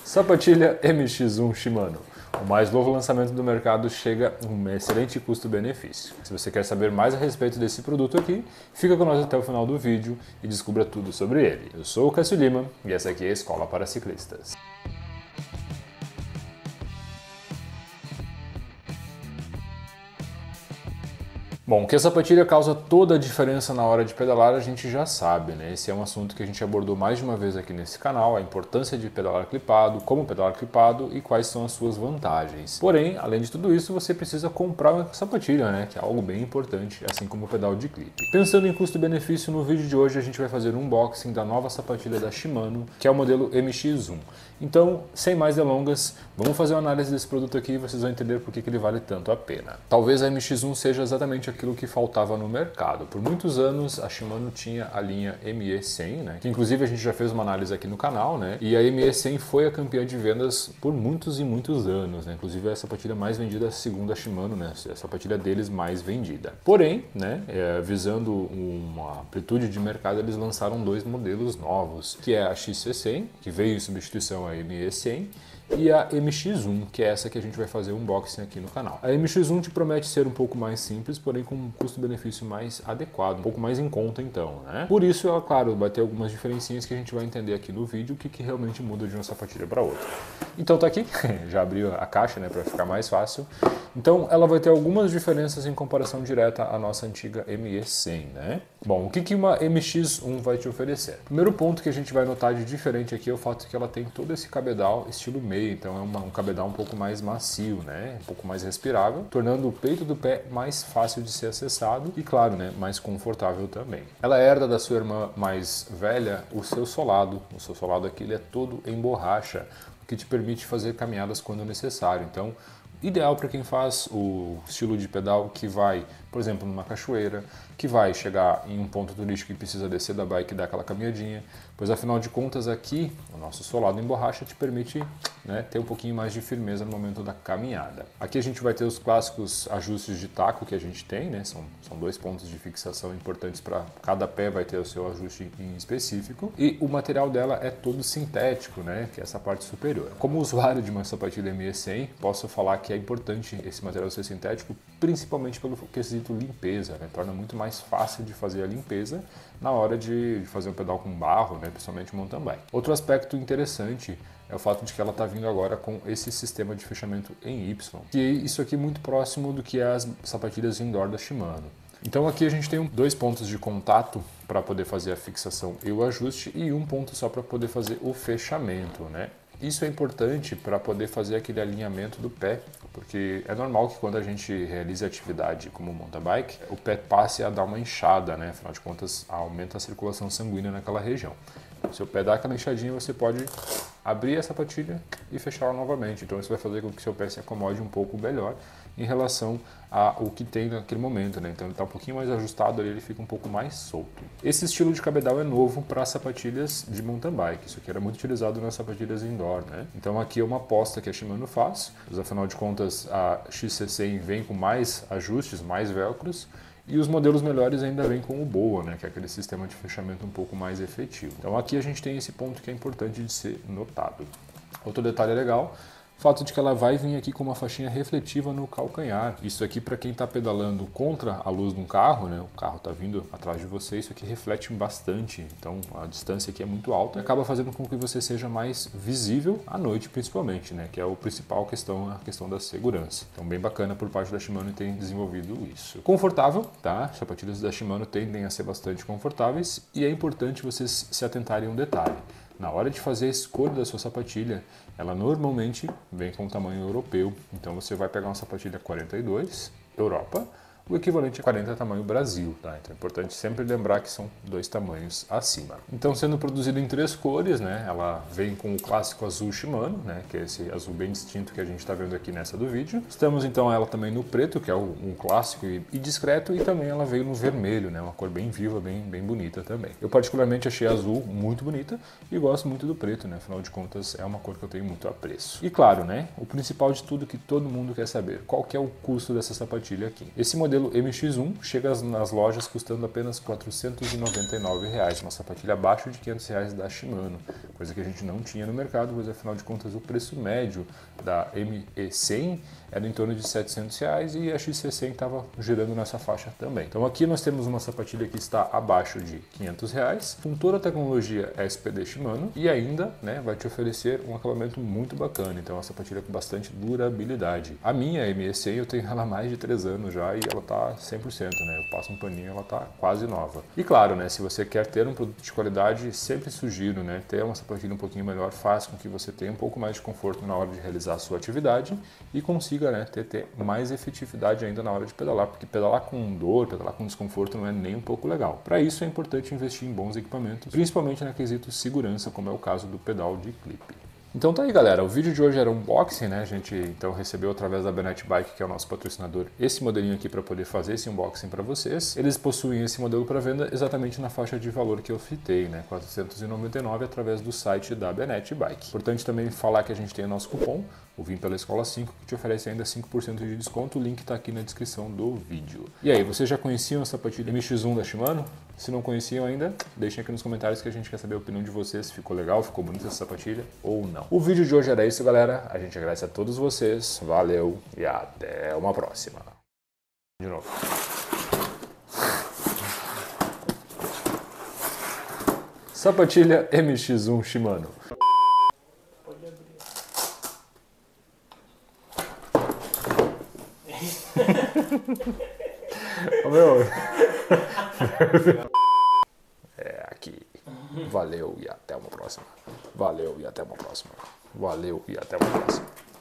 Sapatilha MX1 Shimano. O mais novo lançamento do mercado chega a um excelente custo-benefício. Se você quer saber mais a respeito desse produto aqui, fica com nós até o final do vídeo e descubra tudo sobre ele. Eu sou o Cássio Lima e essa aqui é a Escola para Ciclistas. Bom, que a sapatilha causa toda a diferença na hora de pedalar a gente já sabe, né? Esse é um assunto que a gente abordou mais de uma vez aqui nesse canal, a importância de pedalar clipado, como pedalar clipado e quais são as suas vantagens. Porém, além de tudo isso, você precisa comprar uma sapatilha, né? Que é algo bem importante, assim como o pedal de clipe. Pensando em custo-benefício, no vídeo de hoje a gente vai fazer um unboxing da nova sapatilha da Shimano, que é o modelo MX1. Então, sem mais delongas, vamos fazer uma análise desse produto aqui e vocês vão entender por que ele vale tanto a pena. Talvez a MX1 seja exatamente aquilo que faltava no mercado. Por muitos anos a Shimano tinha a linha ME100, né? Que inclusive a gente já fez uma análise aqui no canal, né? E a ME100 foi a campeã de vendas por muitos e muitos anos, né? Inclusive é a sapatilha mais vendida segundo a Shimano, né? É a sapatilha deles mais vendida. Porém, né? Visando uma amplitude de mercado, eles lançaram dois modelos novos, que é a XC100, que veio em substituição à ME100, e a MX1, que é essa que a gente vai fazer um unboxing aqui no canal. A MX1 te promete ser um pouco mais simples, porém com um custo-benefício mais adequado, um pouco mais em conta então, né? Por isso, ela, claro, vai ter algumas diferencinhas que a gente vai entender aqui no vídeo, o que realmente muda de uma sapatilha para outra. Então tá aqui, já abriu a caixa, né, para ficar mais fácil. Então ela vai ter algumas diferenças em comparação direta à nossa antiga ME100, né? Bom, o que uma MX1 vai te oferecer? Primeiro ponto que a gente vai notar de diferente aqui é o fato de que ela tem todo esse cabedal estilo meio, então é um cabedal um pouco mais macio, né? Um pouco mais respirável, tornando o peito do pé mais fácil de ser acessado e, claro, né, mais confortável também. Ela herda da sua irmã mais velha o seu solado. O seu solado aqui ele é todo em borracha, o que te permite fazer caminhadas quando necessário. Então, ideal para quem faz o estilo de pedal que vai, por exemplo, numa cachoeira, que vai chegar em um ponto turístico e precisa descer da bike e dar aquela caminhadinha, pois afinal de contas aqui, o nosso solado em borracha te permite, né, ter um pouquinho mais de firmeza no momento da caminhada. Aqui a gente vai ter os clássicos ajustes de taco que a gente tem, né, são dois pontos de fixação importantes para cada pé, vai ter o seu ajuste em específico, e o material dela é todo sintético, né, que é essa parte superior. Como usuário de uma sapatilha ME100, posso falar que é importante esse material ser sintético, principalmente pelo quesito limpeza, né, torna muito mais fácil de fazer a limpeza na hora de fazer um pedal com barro, né, principalmente mountain bike. Outro aspecto interessante é o fato de que ela está vindo agora com esse sistema de fechamento em Y, que isso aqui é muito próximo do que é as sapatilhas indoor da Shimano. Então aqui a gente tem dois pontos de contato para poder fazer a fixação e o ajuste e um ponto só para poder fazer o fechamento, né? Isso é importante para poder fazer aquele alinhamento do pé, porque é normal que quando a gente realiza atividade como mountain bike, o pé passe a dar uma inchada, né? Afinal de contas, aumenta a circulação sanguínea naquela região. Se o pé dá aquela inchadinha, você pode abrir a sapatilha e fechá-la novamente. Então isso vai fazer com que seu pé se acomode um pouco melhor em relação ao que tem naquele momento, né? Então ele está um pouquinho mais ajustado ali, ele fica um pouco mais solto. Esse estilo de cabedal é novo para sapatilhas de mountain bike. Isso aqui era muito utilizado nas sapatilhas indoor, né? Então aqui é uma aposta que a Shimano faz, mas afinal de contas a XC100 vem com mais ajustes, mais velcros, e os modelos melhores ainda vêm com o BOA, né, que é aquele sistema de fechamento um pouco mais efetivo. Então aqui a gente tem esse ponto que é importante de ser notado. Outro detalhe legal, o fato de que ela vai vir aqui com uma faixinha refletiva no calcanhar. Isso aqui para quem está pedalando contra a luz de um carro, né? O carro está vindo atrás de você, isso aqui reflete bastante. Então a distância aqui é muito alta e acaba fazendo com que você seja mais visível à noite principalmente, né? Que é a principal questão, a questão da segurança. Então bem bacana por parte da Shimano ter desenvolvido isso. Confortável, tá? As sapatilhas da Shimano tendem a ser bastante confortáveis e é importante vocês se atentarem a um detalhe. Na hora de fazer a escolha da sua sapatilha, ela normalmente vem com o tamanho europeu. Então você vai pegar uma sapatilha 42, Europa, o equivalente a 40 tamanho Brasil, tá? Então é importante sempre lembrar que são dois tamanhos acima. Então sendo produzido em 3 cores, né? Ela vem com o clássico azul Shimano, né? Que é esse azul bem distinto que a gente está vendo aqui nessa do vídeo. Estamos então ela também no preto, que é um clássico e discreto, e também ela veio no vermelho, né? Uma cor bem viva, bem bonita também. Eu particularmente achei a azul muito bonita e gosto muito do preto, né? Afinal de contas é uma cor que eu tenho muito apreço. E claro, né? O principal de tudo que todo mundo quer saber, qual que é o custo dessa sapatilha aqui? Esse modelo modelo MX1 chega nas lojas custando apenas R$ 499, uma sapatilha abaixo de R$ 500 da Shimano, coisa que a gente não tinha no mercado, pois afinal de contas o preço médio da ME100 era em torno de R$ 700 e a XC100 estava girando nessa faixa também. Então aqui nós temos uma sapatilha que está abaixo de R$ 500, com toda a tecnologia SPD Shimano e ainda, né, vai te oferecer um acabamento muito bacana, então é uma sapatilha com bastante durabilidade. A minha ME100 eu tenho ela há mais de 3 anos já e ela tá 100%, né? Eu passo um paninho, ela tá quase nova. E claro, né, se você quer ter um produto de qualidade, sempre sugiro, né, ter uma sapatilha um pouquinho melhor, faz com que você tenha um pouco mais de conforto na hora de realizar a sua atividade e consiga, né, ter mais efetividade ainda na hora de pedalar, porque pedalar com dor, pedalar com desconforto não é nem um pouco legal. Para isso é importante investir em bons equipamentos, principalmente na quesito segurança, como é o caso do pedal de clipe. Então tá aí, galera, o vídeo de hoje era um unboxing, né? A gente então recebeu através da Bennett Bike, que é o nosso patrocinador, esse modelinho aqui para poder fazer esse unboxing para vocês. Eles possuem esse modelo para venda exatamente na faixa de valor que eu citei, né? 499 através do site da Bennett Bike. Importante também falar que a gente tem o nosso cupom, o Vim pela Escola 5, que te oferece ainda 5% de desconto, o link está aqui na descrição do vídeo. E aí, vocês já conheciam a sapatilha MX1 da Shimano? Se não conheciam ainda, deixem aqui nos comentários que a gente quer saber a opinião de vocês, se ficou legal, ficou bonita essa sapatilha ou não. O vídeo de hoje era isso, galera. A gente agradece a todos vocês, valeu e até uma próxima. De novo. Sapatilha MX1 Shimano. Ô, meu. É aqui. Valeu e até uma próxima. Valeu e até uma próxima. Valeu e até uma próxima.